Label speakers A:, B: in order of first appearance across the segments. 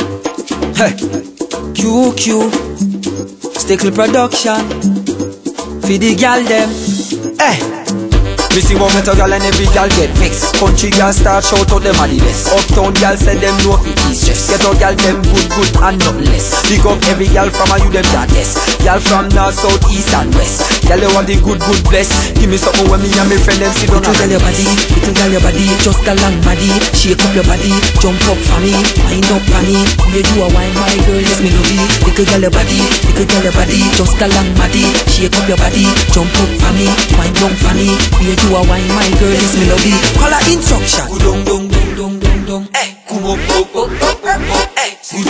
A: Hey, QQ, Stickle production, for the gal them. Hey, me see one Ghetto gal and every gal get vexed. Country gal start shout out them are the best. Uptown gal said them no fi ease stress. Ghetto gal them good and not less. Pick up every gal from a you them that yes. Gal from north, south, east and west. Gal they want the good bless. Give me something when me and my friend them sit down.
B: Little gal your body, little gal your body, just gal long body. Shake up your body, jump up for me, wind up for me. You do a wine, my girl, yes me love it. Little gal your body, little gal your body, just gal long body. Shake up your body, jump up for me, wind up for me. You do a wine, my girl, yes me love it. Call her instruction.
A: Dum.
B: Hey,
A: come up.
B: Hey,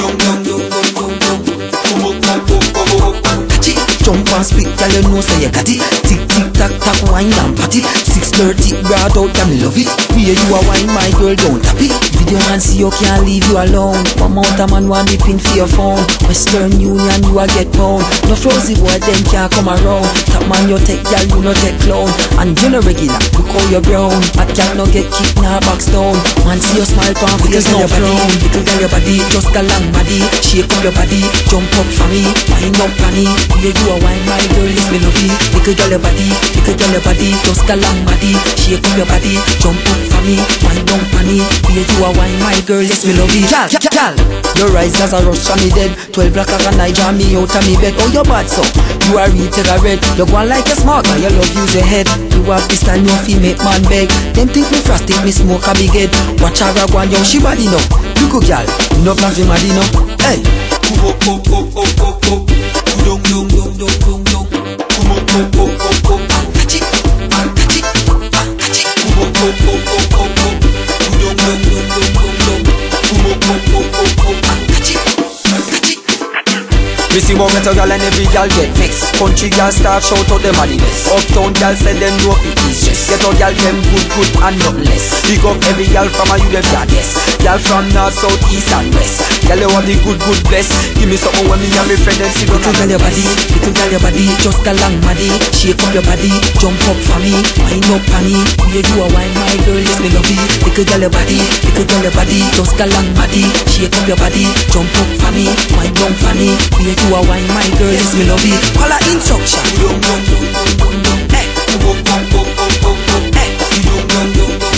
A: Jump and split, girl, you know say you got it. Tick, tick, tack, tack, wine and party. 6:30, broad out, damn love it. Where you a wine, my girl, don't tap it. Video man see you can't leave you alone. One out a man want dip in for your phone. Western Union, you a get pound. No frozy boy, them can't come around. Top man, you take girl, you no take clown. And you no regular, look how you brown. But girl no get kicked, nah box down. Man see you smile, pan face no frown. Little girl your body, just a long body. Shake up your body, jump up for me, wind up for me. Where you a wine, my girl, is me love it. Little girl your body, just a long body. Shake up your body, jump up for me, wind up for me. Where you a wine, my girl, is me love it. Gal, your eyes as a rush from me dead. 12 black and I jam me out of me bed. Oh, you bad so, you are real red. You go on like a smart guy, you love use your head. You have this style, no fi make man beg. Them think me frosty, me smoke a big head. Watch her go on, yo, she body no. You go gal, no plan for mad no. Hey, me see one Ghetto gal and every gal get vexed. Country gal start shout out them are the best. Uptown gal said them no fi ease stress. Ghetto gal them good and not less. Pick up every gal from a you them that yes. Gal from north, south, east and west. Gal they want the good bless. Give me something when me and my friend them sit down.
B: little gal your body, just a long body. Shake up your body, jump up for me, wind up for me. Where you a wine, my girl, yes me love it. Little gal your body, just a long body. Shake up your body, jump up for me, wind up for me. Where you a wine, my girl, yes me love it. Call her instruction. Hey,